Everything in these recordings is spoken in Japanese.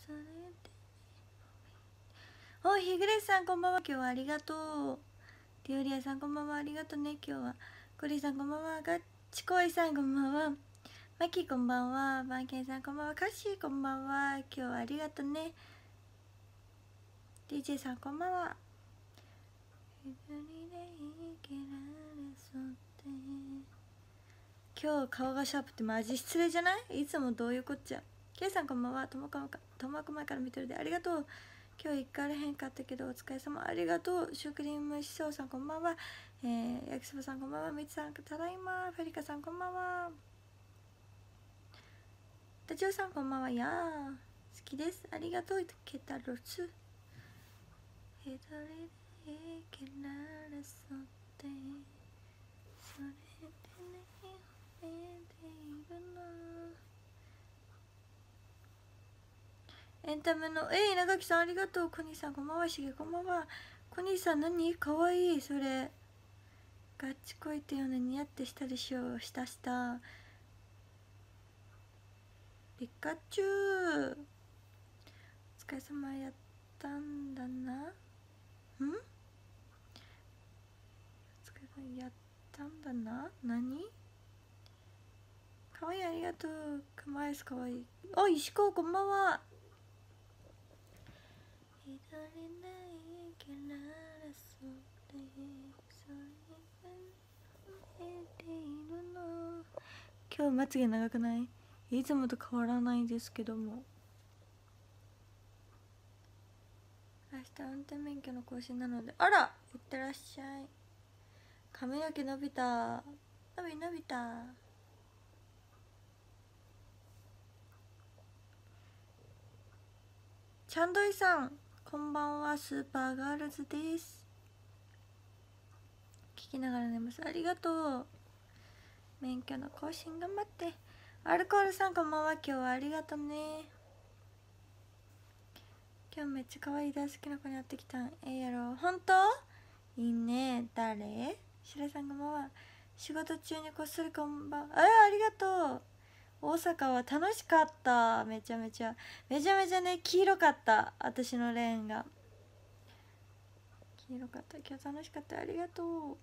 それでおい、ひぐれさんこんばんは。今日はありがとう。ティオリアさんこんばんは。ありがとうね。今日はコリさんこんばんは。ガッチコイさんこんばんは。マキこんばんは。バンケンさんこんばんは。カッシーこんばんは。今日はありがとうね。DJ さんこんばんは。今日顔がシャープってマジ失礼じゃない？いつもどういうこっちゃ。ケイさんこんばんは。ともく前から見てるでありがとう。今日一回あれへんかったけどお疲れ様ありがとう。シュークリームしそうさんこんばんは。焼きそばさんこんばんは。みつさんただいま。フェリカさんこんばんは。ダチョウさんこんばんは。やー好きです。ありがとう。ケタロスヘドレでケララソってそれでね褒めているな。エンタメの稲垣さんありがとう。コニーさんこんばんは。しげこんばんは。コニーさん何かわいいそれ。ガッチコイってよね。似合ってしたでしょ。したピカチュウお疲れ様やったんだな。んお疲れ様やったんだな。何かわいいありがとう。かわいいかわいい。お石川こんばんは。今日まつげ長くない？いつもと変わらないですけども。明日運転免許の更新なので、あらいってらっしゃい。髪の毛伸びた。伸びた。チャンドイさんこんばんは。スーパーガールズです。聞きながら寝ます。ありがとう。免許の更新頑張って。アルコールさんこんばんは。今日はありがとうね。今日めっちゃ可愛い大好きな子に会ってきたん。やろほんと？いいね。誰？白さんこんばんは。仕事中にこっそりこんばんは。ありがとう。大阪は楽しかった。めちゃめちゃね、黄色かった。私のレーンが黄色かった。今日楽しかった。ありがとう。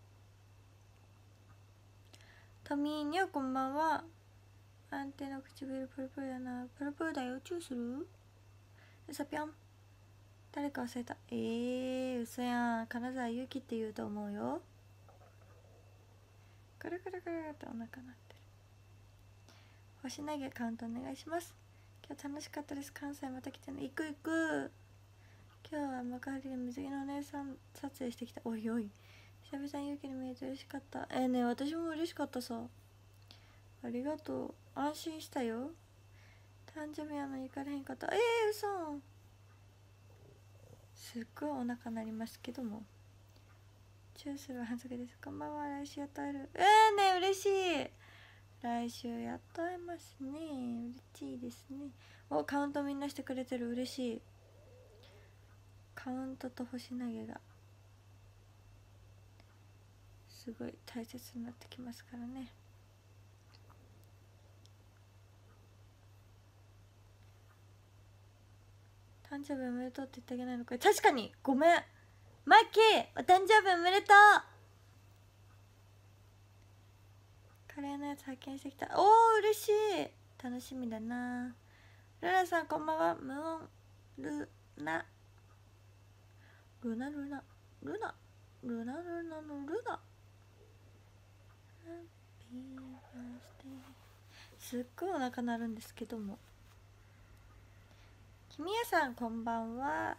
トミーニョこんばんは。アンテの唇プルプルだな。プルプルだよ。チューする？うさぴょん。誰か忘れた。嘘やん。金沢ゆきって言うと思うよ。くるくるくるってお腹なってる。星投げカウントお願いします。今日楽しかったです。関西また来てね。行く。今日は幕張で水着のお姉さん撮影してきた。おいおい。久々にゆきに見えて嬉しかった。ねえ私も嬉しかったさ。ありがとう。安心したよ。誕生日は行かれへんかった。嘘。すっごいお腹鳴りますけども。チューするはずです。こんばんは。来週やっと会える。ねえ嬉しい。来週やっと会えますね。嬉しいですね。カウントみんなしてくれてる。嬉しい。カウントと星投げがすごい大切になってきますからね。誕生日おめでとうって言ってあげないのか。確かにごめん。マッキーお誕生日おめでとう。カレーのやつ発見してきた。嬉しい。楽しみだな。ルナさんこんばんは。ムオンルナのルナ。すっごいお腹鳴るんですけども。君やさんこんばんは。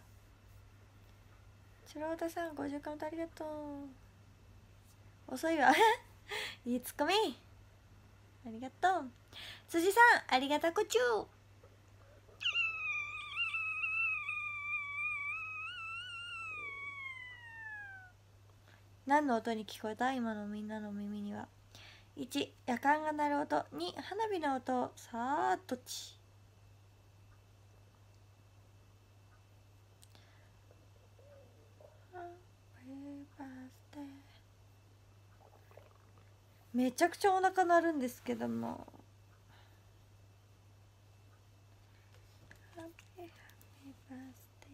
白田さん50カウントありがとう。遅いわいいツッコミありがとう。辻さんありがたこちゅう。何の音に聞こえた？今のみんなの耳には。1、夜間が鳴る音。2、花火の音。さあどっち？めちゃくちゃお腹鳴るんですけども。 バースデ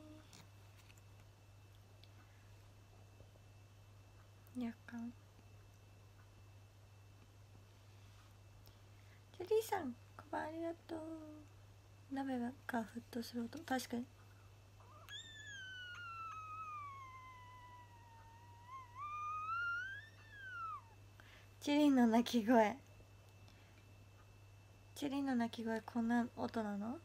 ー。やかん。ジェリーさん、こんばんありがとう。鍋が沸騰する音、確かに。チリンの鳴き声。チリンの鳴き声、こんな音なの？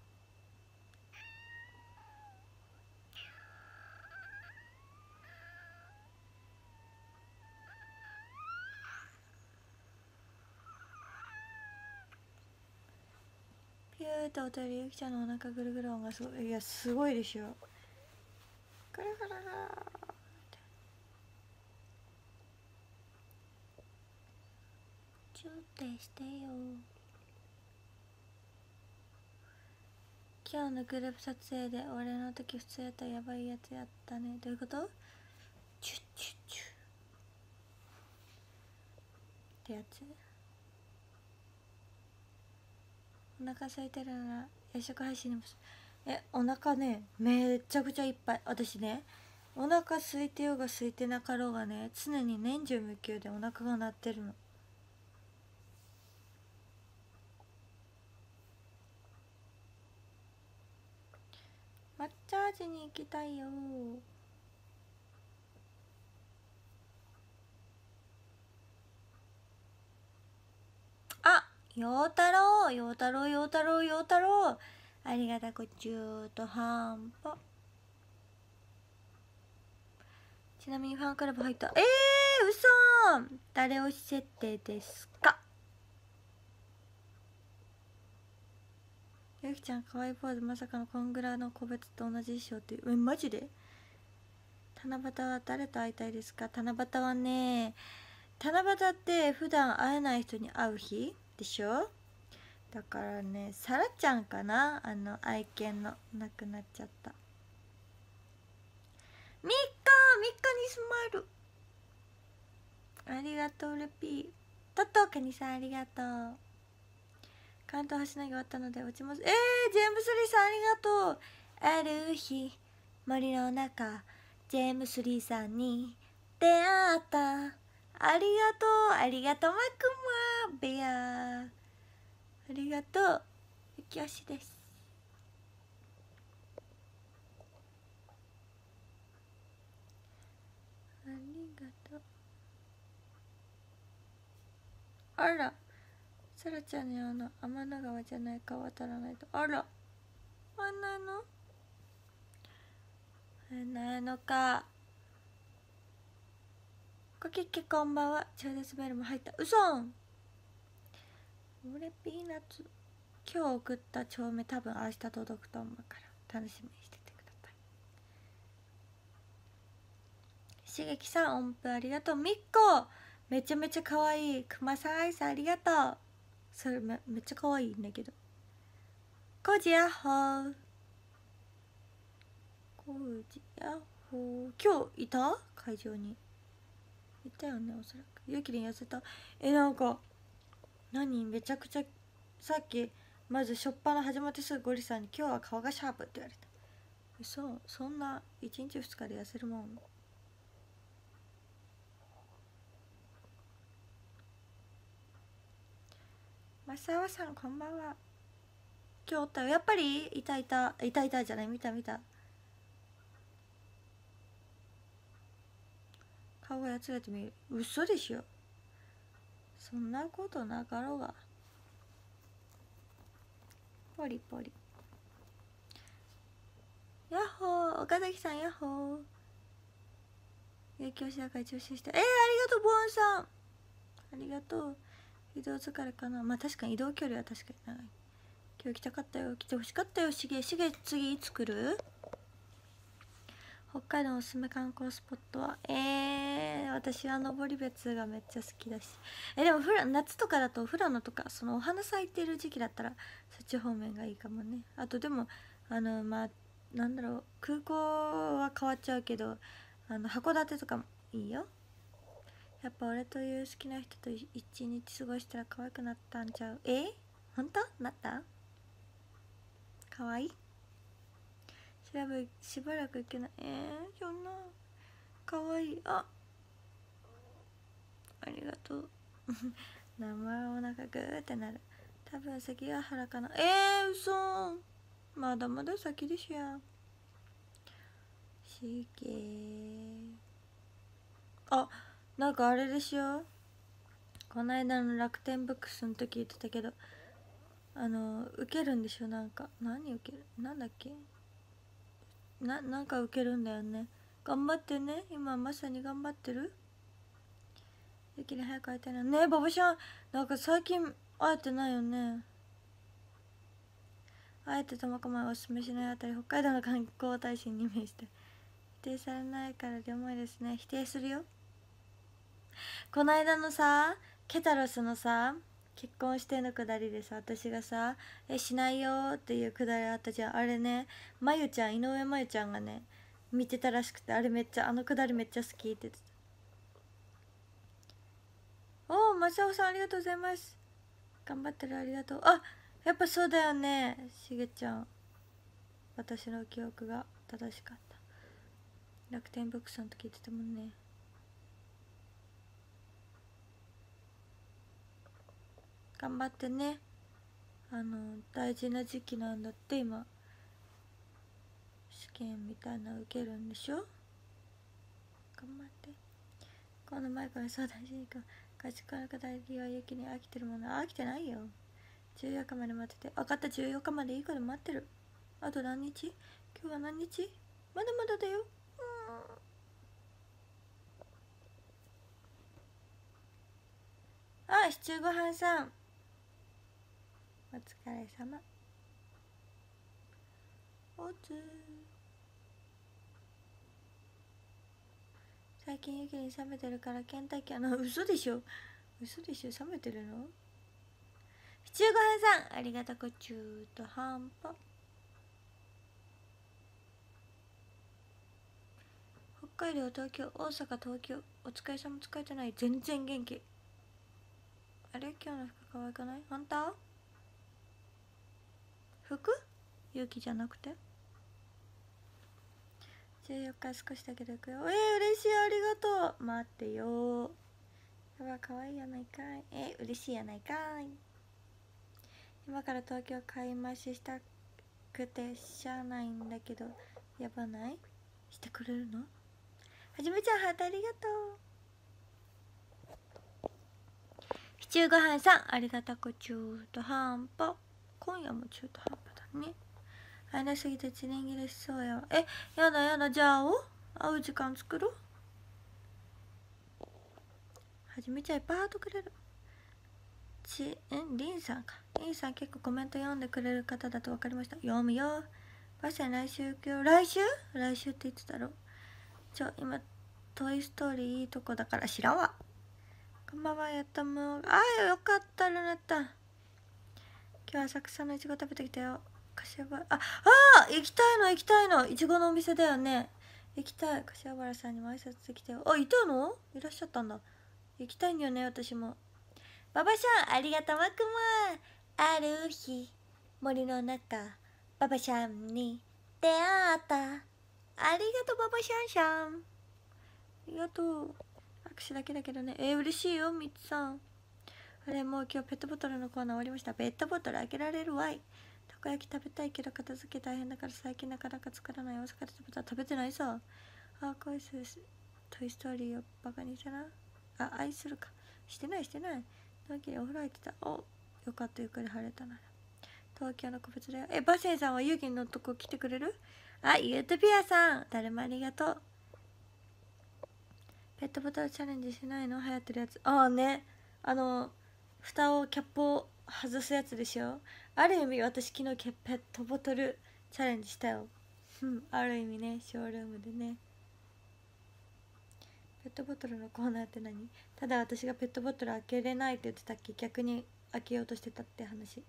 ピューって音よりゆきちゃんのお腹ぐるぐる音がすごい。いや、すごいでしょ。ぐるぐるぐるって。チューってしてよ。今日のグループ撮影で俺の時普通やったらやばいやつやったね。どういうこと？チュッチュッチュってやつ。お腹空いてるなら夜食配信にも。お腹ね、めっちゃくちゃいっぱい。私ね、お腹空いてようが空いてなかろうがね、常に年中無休でお腹が鳴ってるの。抹茶味に行きたいよ。あ、陽太郎、陽太郎、陽太郎、陽太郎。ありがたく中途半端。ちなみにファンクラブ入った。嘘。誰推し設定ですか？ゆきちゃんかわいいポーズ、まさかのコングラの個別と同じ衣装っていう。マジで？七夕は誰と会いたいですか？七夕はね、七夕って普段会えない人に会う日でしょ。だからね、さらちゃんかな、愛犬の亡くなっちゃったみっかにスマイル。ありがとうルピー。トトカニさんありがとう。関東橋投げ終わったので落ちます。ジェームスリーさんありがとう。ある日森の中、ジェームスリーさんに出会った。ありがとう、ありがとうマクマベア。ありがとう、ゆきよしです。ありがとう。あら、さらちゃんに天の川じゃないか渡らないと。あら、あんなのないのか。コキッキこんばんは。超絶メールも入った。うそん。俺ピーナッツ。今日送った帳面多分明日届くと思うから楽しみにしててください。しげきさん音符ありがとう。みっこめちゃめちゃかわいい。くまさんアイスありがとう。それめっちゃかわいいんだけど。コジヤッホー。コジヤッホー。今日いた？会場にいたよね、おそらく。ゆきりん痩せた？なんか何めちゃくちゃ。さっきまずしょっぱな始まってすぐゴリさんに「今日は顔がシャープ」って言われた。そんな1日2日で痩せるもん？マサワさんこんばんは。今日おったよ。やっぱりいたじゃない、見た顔がやつれて見える。嘘でしょ。そんなことなかろうが。ポリポリ。ヤッホー。岡崎さんヤッホー。影響しながら調子して。ありがとうボーンさん。ありがとう。移動疲れかな。まあ確かに移動距離は確かに長い。今日来たかったよ。来てほしかったよ。しげ次いつ来る？北海道のおすすめ観光スポットは私は登別がめっちゃ好きだし。でも夏とかだと富良野とかそのお花咲いてる時期だったらそっち方面がいいかもね。あとでもまあなんだろう、空港は変わっちゃうけど函館とかもいいよ。やっぱ俺という好きな人と一日過ごしたら可愛くなったんちゃう？本当？なった？可愛い？ しばらくいけない。そんなかわいい。ありがとう。名前お腹グーってなる。多分関ヶ原かな。嘘。まだまだ先でしょや。しげあ、なんかあれでしょ。この間の楽天ブックスの時言ってたけど、受けるんでしょ。なんか何受ける、なんだっけ、なんか受けるんだよね。頑張ってね。今まさに頑張ってる。ゆきに早く会いたいな。ねえ、ババちゃん、なんか最近会えてないよね。あえて苫小牧おすすめしないあたり、北海道の観光大使にイメージして。否定されないから両思いですね。否定するよ。この間のさ、ケタロスのさ、結婚してのくだりでさ、私がさ、しないよっていうくだりあったじゃん。あれね、まゆちゃん、井上まゆちゃんがね、見てたらしくて、あれめっちゃ、あのくだりめっちゃ好きって言ってた。おー、まさおさんありがとうございます。頑張ってる、ありがとう。あ、やっぱそうだよね、しげちゃん。私の記憶が正しかった。楽天ブックスの時言ってたもんね。頑張ってね。大事な時期なんだって今。試験みたいなの受けるんでしょ。頑張って。この前から相談しに行く。家畜のくだりは雪に飽きてるもの。飽きてないよ。14日まで待ってて。分かった、14日までいいから待ってる。あと何日？今日は何日？まだまだだよ。あ、シチューごはんさん。お疲れ様。おつ。最近雪に冷めてるからケンタッキー。嘘でしょ。嘘でしょ。冷めてるの？シチューごはんさん、ありがたこちゅうと半端。北海道、東京、大阪、東京。お疲れ様。疲れてない。全然元気。あれ、今日の服可愛くない？本当？服？勇気じゃなくて14日少しだけど行くよ。嬉しい、ありがとう。待ってよ。やば、可愛いやないかい。嬉しいやないかい。今から東京買い増ししたくてしゃあないんだけど、やばない？してくれるの？はじめちゃん、ハートありがとう。シチューごはんさん、ありがたく中途半端。今夜も中途半端だね。会えなすぎて1年切れしそうやわ。やだやだ。じゃあ会う時間作ろう。はじめちゃんいっぱいハートくれる。リンさんか。リンさん結構コメント読んでくれる方だと分かりました。読むよ。バシャン来週今日。来週って言ってたろ。今トイストーリーいいとこだから知らんわ。こんばんは。やったもん。よかった。ルナタン、今日は浅草のいちご食べてきたよ。柏原、行きたいのいちごのお店だよね。行きたい。柏原さんにも挨拶できたよ。いたの？いらっしゃったんだ。行きたいんだよね、私も。ババシャン、ありがとう。マクマン。ある日森の中、ババシャンに出会った。ありがとう、ババシャンシャン。ありがとう。握手だけだけどね。嬉しいよ、みつさん。あれ、もう今日ペットボトルのコーナー終わりました。ペットボトル開けられるわい。たこ焼き食べたいけど片付け大変だから最近なかなか作らない。大阪で食べてないさ。恋するトイストーリーをバカにしたな。愛するか。してない。同期でお風呂入ってた。よかった、ゆっくり晴れたなら。東京の個別だよ。バセンさんはユギのとこ来てくれる？ゆうとぴあさん、誰もありがとう。ペットボトルチャレンジしないの？流行ってるやつ。ね。蓋をキャップを外すやつでしょ。ある意味私昨日ペットボトルチャレンジしたよ。ある意味ね、ショールームでね。ペットボトルのコーナーって何？ただ私がペットボトル開けれないって言ってたっけ？逆に開けようとしてたって話。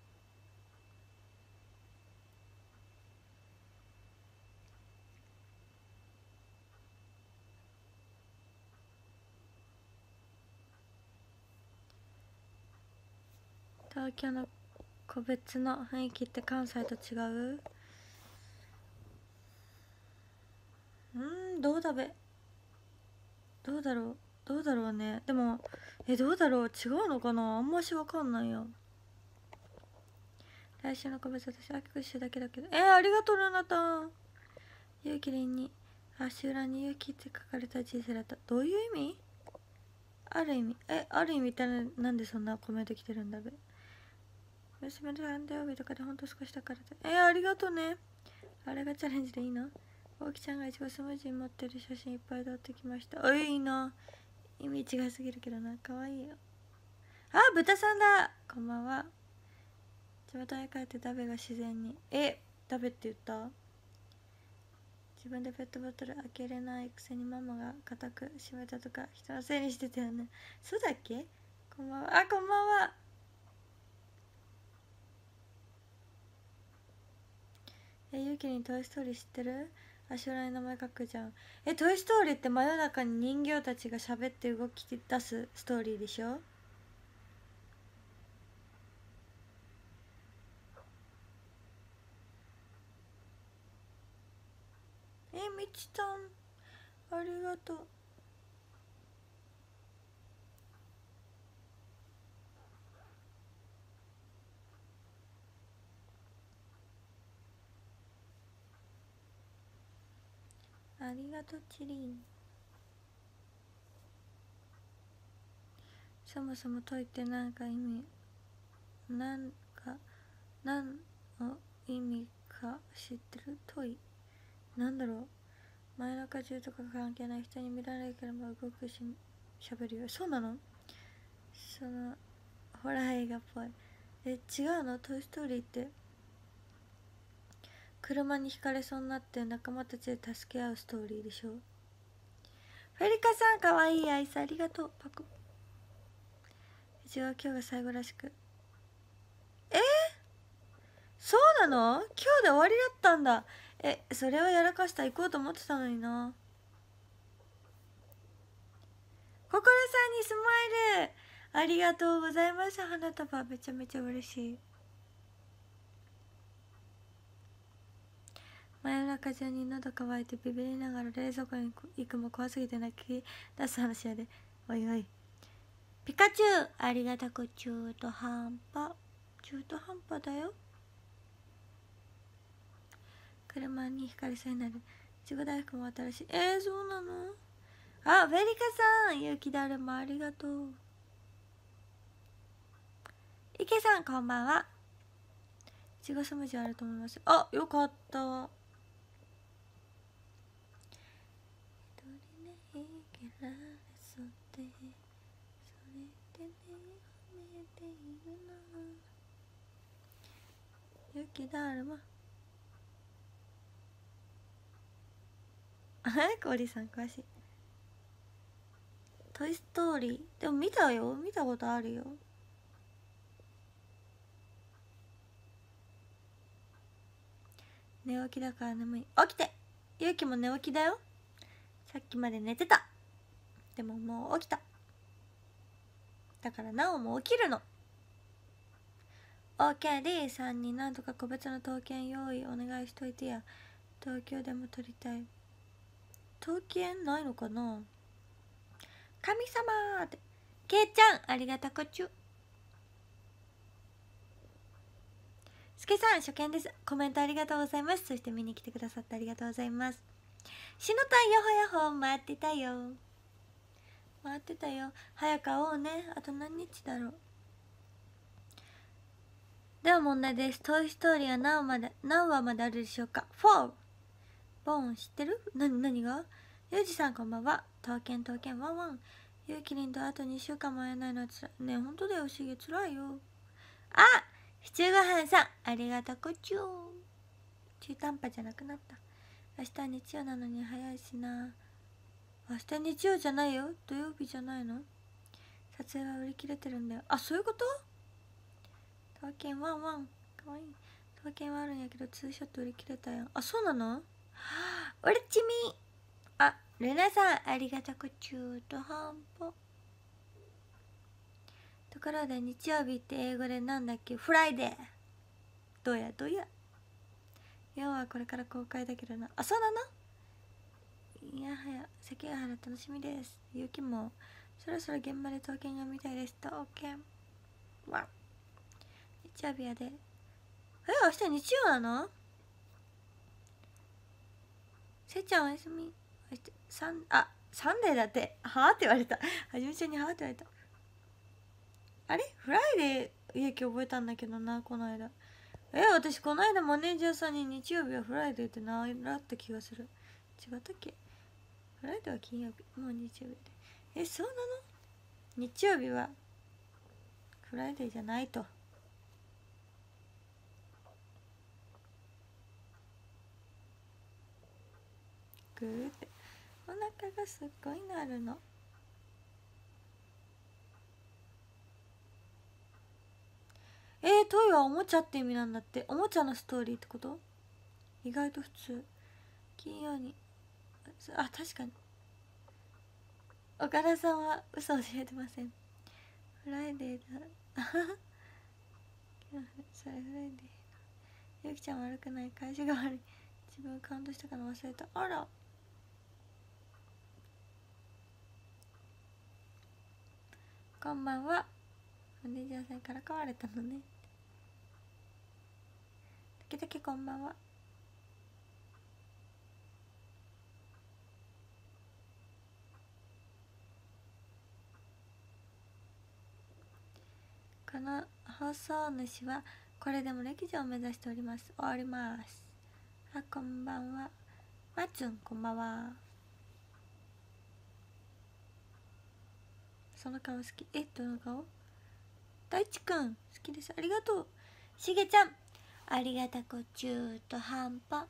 東京の個別の雰囲気って関西と違う？ どうどうだろうどうだろうね。でもどうだろう、違うのかな、あんましわかんないよ。来週の個別私、あきくしだけだけど。ありがとうルナタン。ゆうきりんに足裏にゆうきって書かれた人生だった。どういう意味？ある意味ある意味ってなんでそんなコメント来てるんだべ。娘の誕生日とかでほんと少しだからで。ありがとうね。あれがチャレンジでいいの？大木ちゃんがいちごスムージー持ってる写真いっぱい撮ってきました。いいな。意味違いすぎるけどな。かわいいよ。豚さんだ。こんばんは。地元へ帰ってダベが自然に。ダベって言った？自分でペットボトル開けれないくせにママが固く閉めたとか人のせいにしてたよね。そうだっけ？こんばんは。こんばんは。ゆうきりんトイストーリー知ってる？足裏に名前書くじゃん。トイストーリーって真夜中に人形たちが喋って動き出すストーリーでしょ？みちたんありがとう。ありがとうチリン。そもそも問いって何の意味か知ってる？問いなんだろう。真夜中中とか関係ない人に見られるからも動くし喋るよ。そうなの？そのホラー映画っぽい。違うの？トイストーリーって車にひかれそうになって仲間たちで助け合うストーリーでしょ？フェリカさんかわいいアイスありがとう。パク。うちは今日が最後らしく。そうなの？今日で終わりだったんだ。それをやらかしたら行こうと思ってたのにな。心さんにスマイルありがとうございます。花束めちゃめちゃ嬉しい。真夜中中に喉乾いてビビりながら冷蔵庫に行くも怖すぎて泣き出す話やで。おいおい。ピカチュウありがたく中途半端だよ。車にひかりそうになる。いちご大福も新しい。そうなの？フェリカさん勇気だるまありがとう。池さんこんばんは。いちごスムージーあると思います。よかった。勇気だるまコーリーさん詳しい。トイストーリーでも見たよ。見たことあるよ。寝起きだから眠い。起きて。ゆうきも寝起きだよ。さっきまで寝てた。でももう起きた。だからなおも起きるの。 OK さんになんとか個別の刀剣用意お願いしといてや。東京でも取りたい。刀剣ないのかな。神様ってけいちゃんありがたこちゅ。すけさん初見です。コメントありがとうございます。そして見に来てくださってありがとうございます。しのたんやほやほ待ってたよ。早く会おうね。あと何日だろう。では問題です。トイストーリーは何話まであるでしょうか。 4。 ボーン知ってる？何が？ゆうじさんこんばんは。刀剣ワンワン。ゆうきりんとあと2週間も会えないのはつらいね。ほんとだよしげつらいよ。シチューごはんさんありがとこちゅう。中途半端じゃなくなった。明日は日曜なのに早いしな。明日日曜じゃないよ。土曜日じゃないの？撮影は売り切れてるんだよ。そういうこと？刀剣ワンワンかわいい。刀剣はあるんやけどツーショット売り切れたやん。そうなの？俺ちみルナさんありがたく中途半端。ところで日曜日って英語でなんだっけ？フライデー。どうや4はこれから公開だけどな。そうなの？ いやはや関ヶ原楽しみです。ゆきもそろそろ現場で刀剣が見たいですと。 OK。 わ日曜日やで。明日日曜なの？せっちゃんおやすみ。サンデーだって。はぁって言われた。はじめちゃんにはぁって言われた。あれフライデーゆき覚えたんだけどな、この間。私この間マネージャーさんに日曜日はフライデーって習った気がする。違ったっけ？フライデーは金曜日、もう日曜日で。そうなの？日曜日はフライデーじゃないと。グーってお腹がすっごいなるの。トイはおもちゃって意味なんだって。おもちゃのストーリーってこと？意外と普通。金曜に確かに岡田さんは嘘教えてません。フライデーだそれフライデー。ゆきちゃん悪くない、会社が悪い。自分カウントしたから忘れた。あら、こんばんは。マネージャーさんから買われたのね。たけたけこんばんは。この放送主はこれでも歴女を目指しております。こんばんは。まつんこんばんは。その顔好き。どの顔？大地くん好きです。ありがとう。しげちゃんありがたこ中途半端。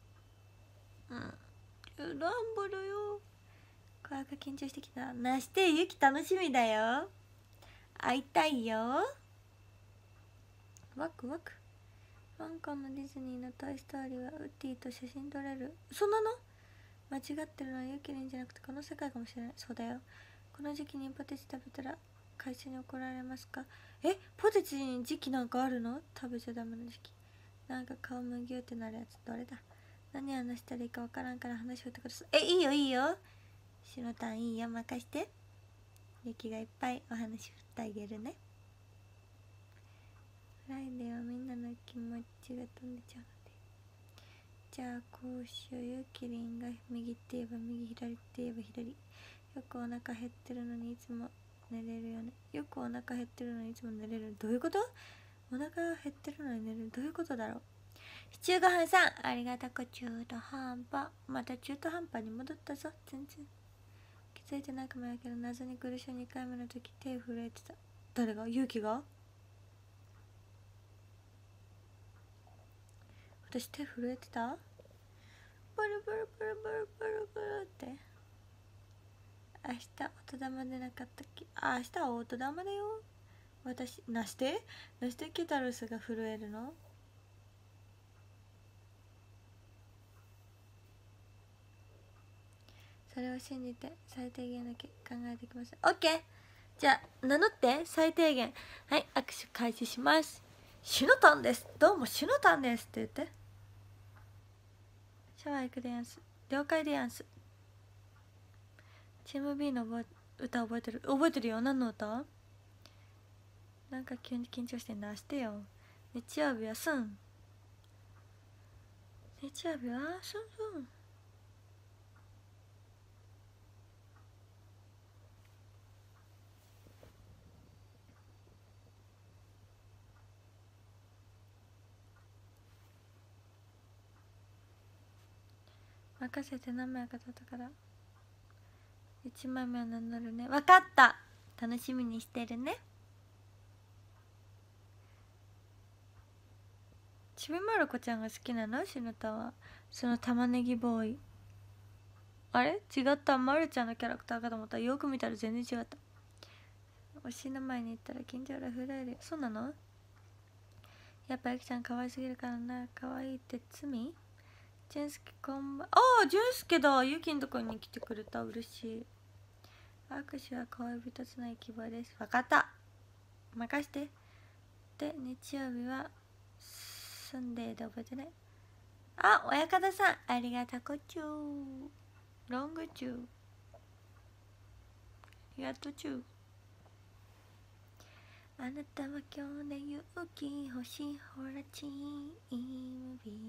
中途半端だよ。怖く緊張してきたな。してゆき楽しみだよ。会いたいよ。ワクワク。香港のディズニーのトイストーリーはウッディと写真撮れる。そんなの？間違ってるのはゆきりんじゃなくてこの世界かもしれない。そうだよ。この時期にポテチ食べたら会社に怒られますか？ポテチに時期なんかあるの？食べちゃダメな時期。なんか顔むぎゅってなるやつどれだ？何話したらいいかわからんから話し振ってください。いいよいいよ。しのたんいいよ、任して。ゆきがいっぱいお話振ってあげるね。フライデーはみんなの気持ちが飛んでちゃうので。じゃあこうしよう。ゆきりんが右って言えば右、左って言えば左。よくお腹減ってるのにいつも寝れるよね。よくお腹減ってるのにいつも寝れる。どういうこと？お腹減ってるのに寝れる。どういうことだろう。シチューごはんさんありがたく中途半端。また中途半端に戻ったぞ。全然気づいてないかもやけど謎に苦しい2回目の時手震えてた。誰が？勇気が？私手震えてた？ブルブルブルブルブルブルって。明日音玉出なかったっけ？明日は音玉だよ。私なしてケタロスが震えるの？それを信じて最低限だけ考えてきます。オッケー。じゃあ名乗って最低限。はい、握手開始します。シュノタンです。どうもシュノタンですって言って。シャワー行くでやんす。了解でやんす。チーム B の歌覚えてる？覚えてるよ。何の歌？なんか急に緊張してんだ。してよ。日曜日はすん。日曜日はすんすん。任せて何枚か取ったから1枚目は名乗るね。分かった。楽しみにしてるね。ちびまる子ちゃんが好きなの？しのたはその玉ねぎボーイ。あれ違った。まるちゃんのキャラクターかと思った。よく見たら全然違った。推しの前に行ったら緊張で震えるよ。そうなの？やっぱゆきちゃん可愛すぎるからな。可愛いって罪？じゅんすけこんばん。じゅんすけだ。ゆきんとこに来てくれた。嬉しい。握手は恋人つない希望です。分かった。任して。で日曜日はサンデーで覚えてね。親方さんありがたこちゅう。 ロングチュー、ありがとうチュー。あなたは今日で勇気欲しい、ほらチームビー。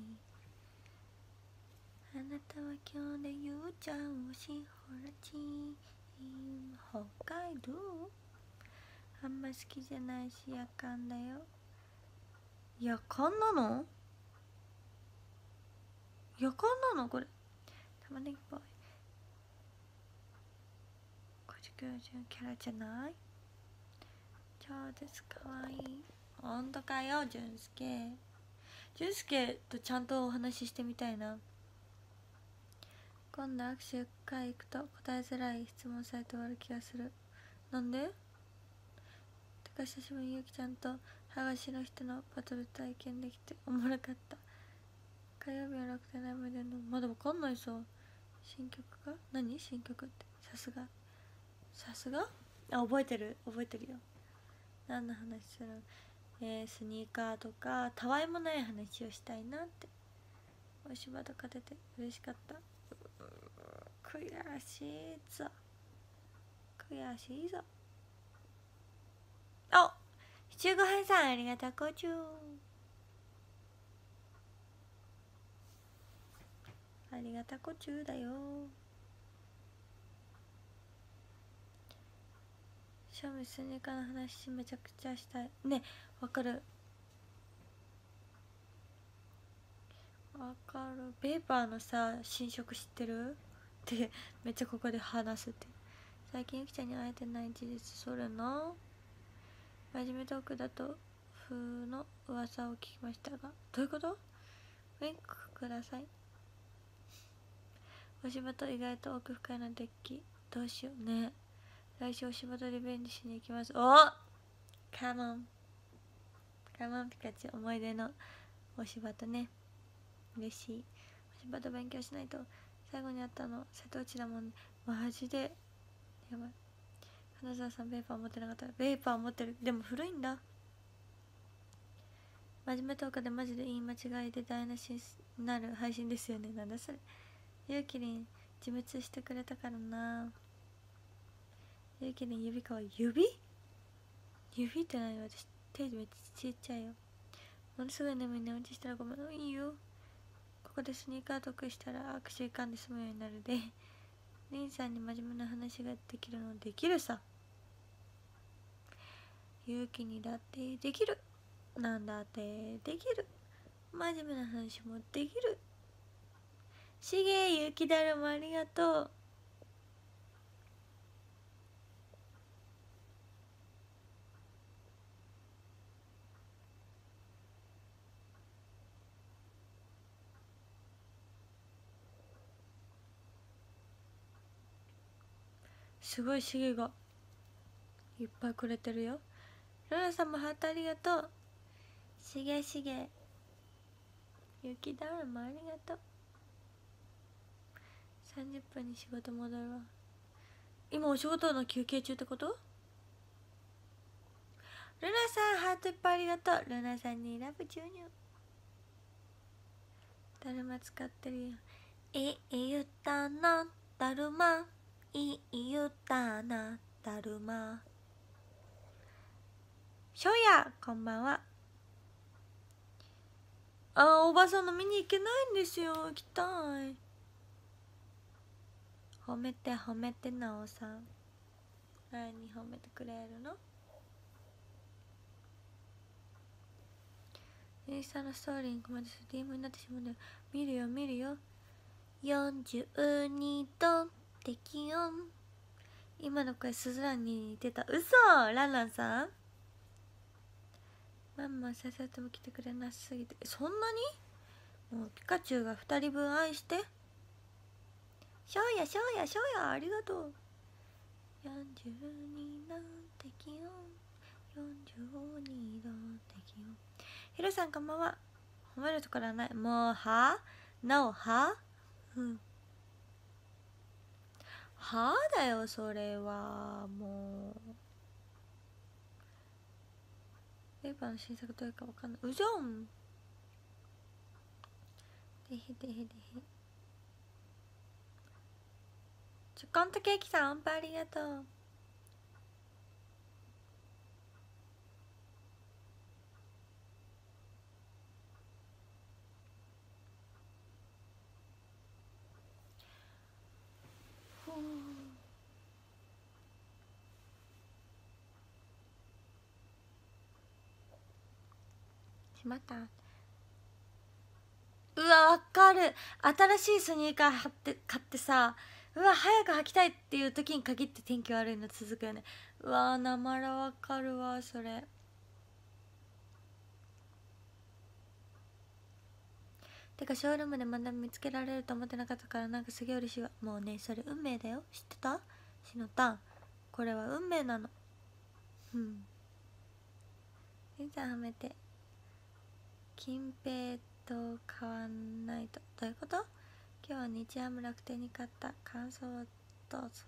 あなたは今日でゆうちゃん欲しい、ほらチーム北海道。あんま好きじゃないしやかんだよ。やかんなの？やかんなのこれ。玉ねぎボーイ。こじくらじゅんキャラじゃない？超絶かわいい。ほんとかよ、じゅんすけ。じゅんすけとちゃんとお話ししてみたいな。今度握手会行くと答えづらい質問されて終わる気がする。なんで？てか久しぶりにゆきちゃんと剥がしの人のバトル体験できておもろかった。火曜日は楽天ライブでのまだわかんないさ。新曲か？何？新曲って。さすがあ、覚えてるよ。何の話する？スニーカーとかたわいもない話をしたいなって。お芝と勝てて嬉しかった。悔しいぞ。あ、七五平さんありがとう。こちゅうありがたこちゅうだよ。シャミスニカの話めちゃくちゃしたいね。わかるペーパーのさ新色知ってるってめっちゃここで話すって。最近ゆきちゃんに会えてない事実それな。真面目トークだと風の噂を聞きましたが、どういうこと？ウィンクください。お仕事意外と奥深いのデッキどうしようね。来週お仕事リベンジしに行きます。おカモンピカチュウ。思い出のお仕事ね。嬉しい。お仕事勉強しないと。最後に会ったの瀬戸内だもんね。マジでやばい。花澤さんペーパー持ってなかった。ペーパー持ってる。でも古いんだ。真面目トークでマジで言い間違いで台無しになる配信ですよね。なんだそれ。ゆうきりん自滅してくれたからな。ゆうきりん指かわいい。指って何？私手めっちゃちっちゃいよ。ものすごい眠い。寝落ちしたらごめん。いいよ。ここでスニーカー得したら握手いかんで済むようになるで。りんさんに真面目な話ができるのできるさ。勇気にだってできる。なんだってできる。真面目な話もできる。しげゆきだるまありがとう。すごいしげがいっぱいくれてるよ。ロラさんもハートありがとう。しげゆきだるまありがとう。30分に仕事戻るわ。今お仕事の休憩中ってこと？ルナさんハートいっぱいありがとう。ルナさんにラブ注入。だるま使ってるよ。言ったなだるま。言ったなだるま。しょうやこんばんは。おばさんの見に行けないんですよ。行きたい。褒めてなおさん。誰に褒めてくれるの？インスタのストーリーにコメントする DM になってしまうんだよ。見るよ。42度適温。今の声スズランに似てた。嘘。ランランさんマンマさせても来てくれなすぎて。そんなに？もうピカチュウが2人分愛して。しょうやありがとう。42度適温。42度適温。ヒロさんこんばんは。褒めるところはない。もうはなおははだよそれは。もうペーパーの新作どれかわかんない。うじょんでへ。 チョコンとケーキさん、音符ありがとう。しまった。うわ、わかる。新しいスニーカー買ってさ、うわ早く履きたいっていう時に限って天気悪いの続くよね。うわなまらわかるわそれ。てかショールームでまだ見つけられると思ってなかったから、なんかすげえ嬉しいわ。もうねそれ運命だよ。知ってた？しのたん、これは運命なの。うん。いざはめて金平と変わんないと。どういうこと？今日は日ハム楽天に勝った。感想をどうぞ。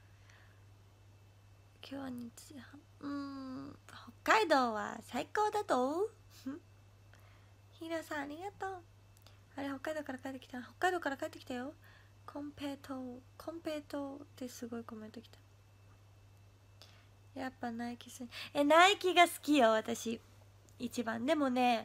今日は日ハム、北海道は最高だとヒーローさんありがとう。あれ北海道から帰ってきた。北海道から帰ってきたよ。コンペイトってすごいコメントきた。やっぱナイキナイキが好きよ私一番。でもね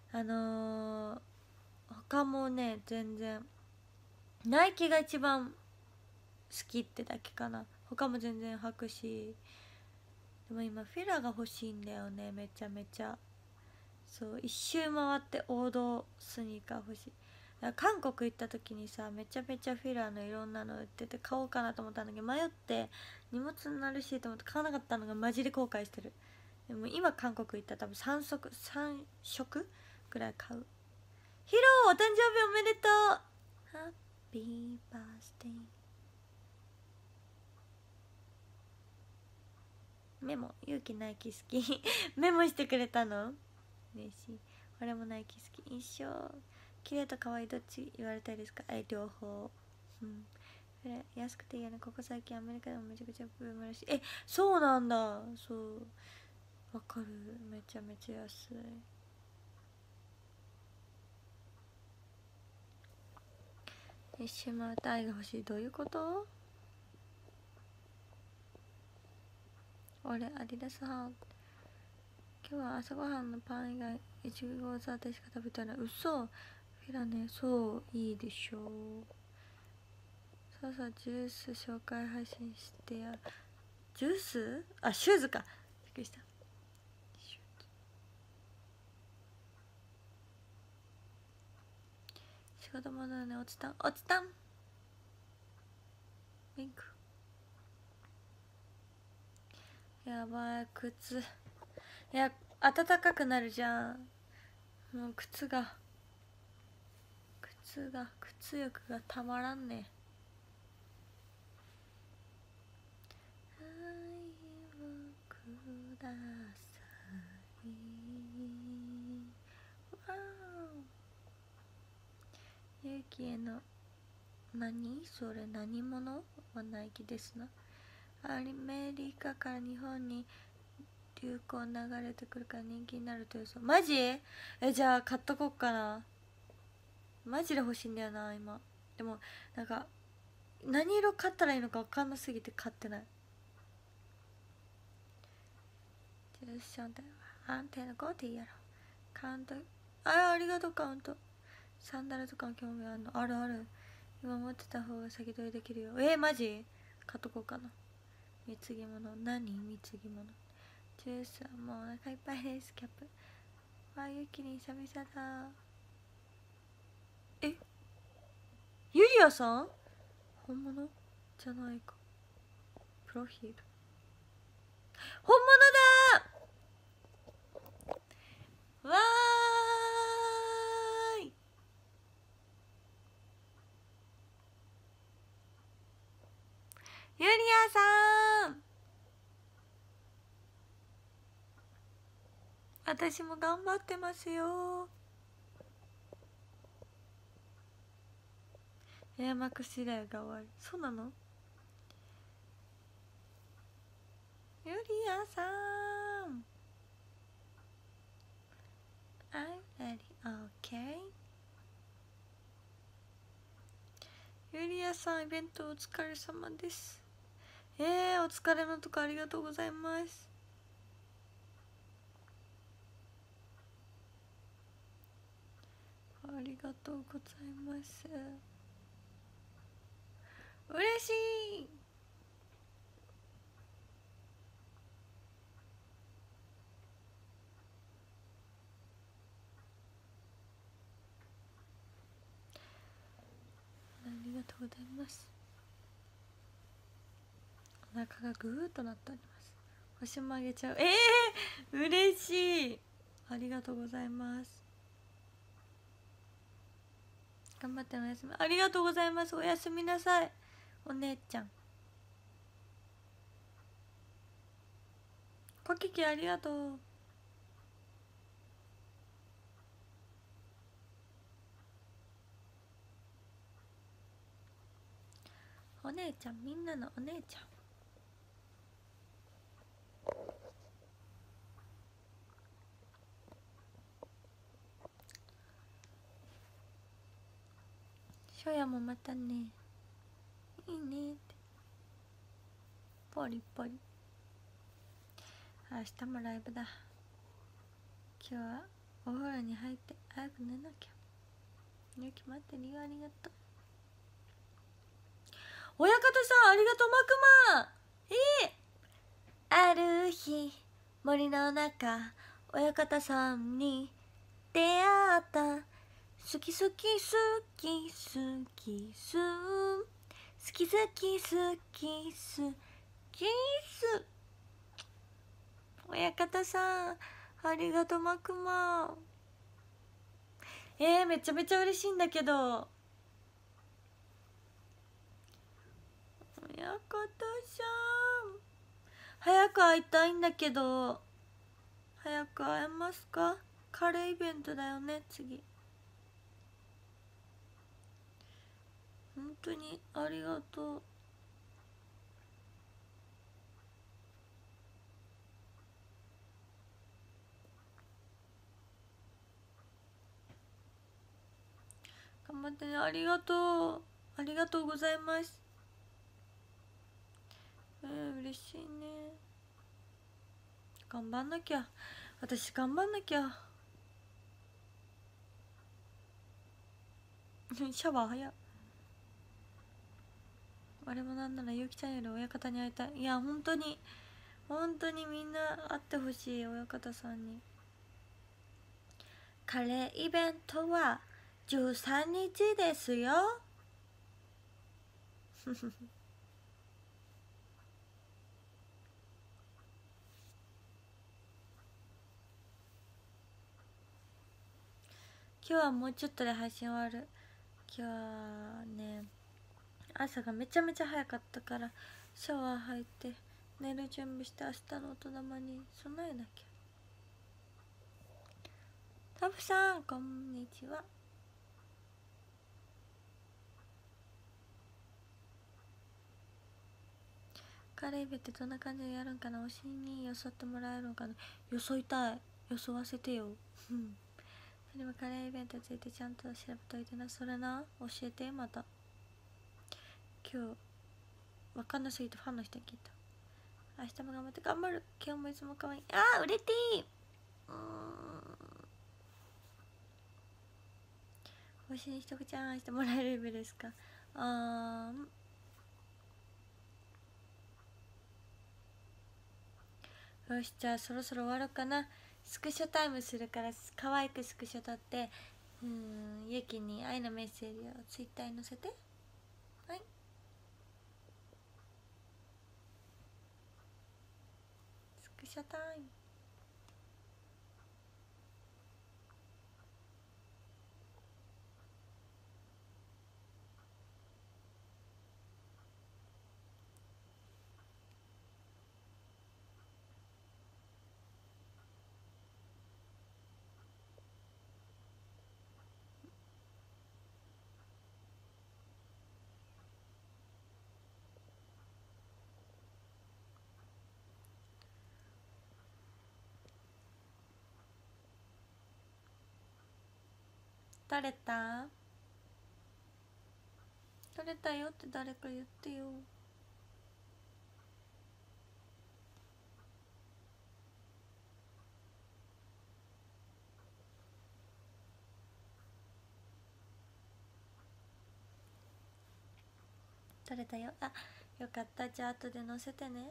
他もね全然ナイキが一番好きってだけかな。他も全然履くし。でも今フィラが欲しいんだよね、めちゃめちゃ。そう一周回って王道スニーカー欲しい。韓国行った時にさ、めちゃめちゃフィラのいろんなの売ってて買おうかなと思ったんだけど、迷って荷物になるしと思って買わなかったのがマジで後悔してる。でも今韓国行ったら多分3色くらい買う。ヒロお誕生日おめでとう。ハッピーバースデー。メモ、勇気ナイキ好きメモしてくれたの嬉しい。俺もナイキ好き。一生綺麗と可愛いどっち言われたいですか？両方。うん。安くていいよね。ここ最近アメリカでもめちゃくちゃブームらしい。そうなんだ。そう、わかる。めちゃめちゃ安い。一周回って愛が欲しい。どういうこと？俺アディダス派。今日は朝ごはんのパン以外いちごザーテしか食べてない。嘘。フィラね、そういいでしょう。そうそう、ジュース紹介配信してや。ジュース？あ、シューズか。びっくりした。仕事もだね。落ちたんウィンク。やばい、靴。いや、暖かくなるじゃん。もう靴欲がたまらんね。愛をください。わー。勇気への何それ、何者はナイキですな。アメリカから日本に流行流れてくるから人気になるという。そうマジ？じゃあ買っとこっかな。マジで欲しいんだよな今。でもなんか何色買ったらいいのか分かんなすぎて買ってない。ジュースションテ安定のゴーティーやろ。カウント。ありがとうカウント。サンダルとかも興味あるの？あるある。今持ってた方が先取りできるよ。マジ？買っとこうかな。貢ぎ物。何貢ぎ物。ジュースはもうお腹いっぱいです。キャップ。ゆきりん久々だ。ユリアさん？本物じゃないか。プロフィール。本物だー。わーい。ユリアさん、私も頑張ってますよ。エアマックス次第が終わる。そうなの？ユリアさん、 I'm ready, okay? ゆりやさんイベントお疲れ様です。お疲れのとこありがとうございます。ありがとうございます。嬉しい。ありがとうございます。お腹がグーッとなっております。星もあげちゃう。嬉しい。ありがとうございます。頑張っておやすみ。ありがとうございます。おやすみなさいお姉ちゃん。コキキありがとう。お姉ちゃん、みんなのお姉ちゃん。しょやもまたね。いいねって。ポリポリ。明日もライブだ。今日はお風呂に入って早く寝なきゃ。ゆき待ってるよ。ありがとう。親方さんありがとう。マクマ。ある日森の中、親方さんに出会った。好き好き好き好きす好き好き好きす好きす。親方さんありがとう。マクマ。めちゃめちゃ嬉しいんだけど。親方さん早く会いたいんだけど。早く会えますか？カレーイベントだよね次。本当にありがとう。頑張ってね。ありがとう。ありがとうございます。嬉しいね。頑張んなきゃ。私頑張んなきゃ。シャワー早っ。あれもなんならゆきちゃんより親方に会いたい。いや本当に本当にみんな会ってほしい。親方さんに。カレーイベントは13日ですよ。今日はもうちょっとで配信終わる。今日はね朝がめちゃめちゃ早かったからシャワー入って寝る準備して明日の音玉に備えなきゃ。タフさんこんにちは。カレーイベってどんな感じでやるんかな。推しによそってもらえるんかな。よそいたい。よそわせてよ。それもカレーイベントについてちゃんと調べといてな。それな教えてまた。今日わかんなすぎてファンの人に聞いた。明日も頑張って頑張る。今日もいつも可愛い。売れていい。推しに一口愛してもらえるレベルですか。よし、じゃあそろそろ終わろうかな。スクショタイムするから可愛くスクショ撮ってゆきに愛のメッセージをツイッターに載せて。はい、スクショタイム。撮れた？ 取れたよって誰か言ってよ。取れたよ。あ、よかった。じゃあ後で載せてね。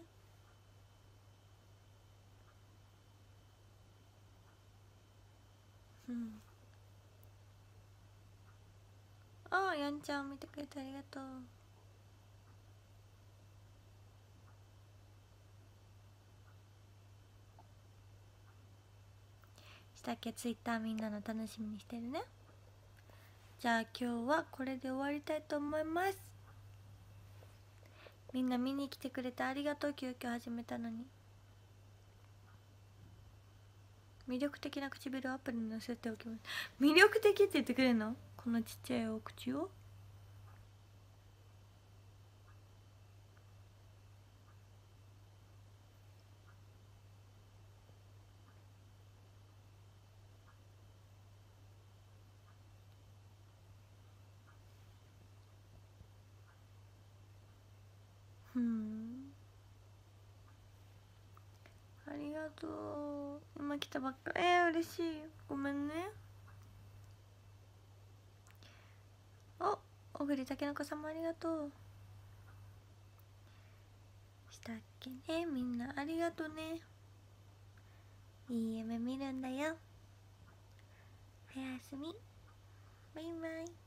うん。ああ、やんちゃん見てくれてありがとう。したっけ？ツイッターみんなの楽しみにしてるね。じゃあ今日はこれで終わりたいと思います。みんな見に来てくれてありがとう。急遽始めたのに。魅力的な唇をアプリに載せておきます。魅力的って言ってくれるの？このちっちゃいお口を。ありがとう。今来たばっか。嬉しい。ごめんね。お、小栗たけのこさんもありがとう。したっけね。みんなありがとうね。いい夢見るんだよ。おやすみ。バイバイ。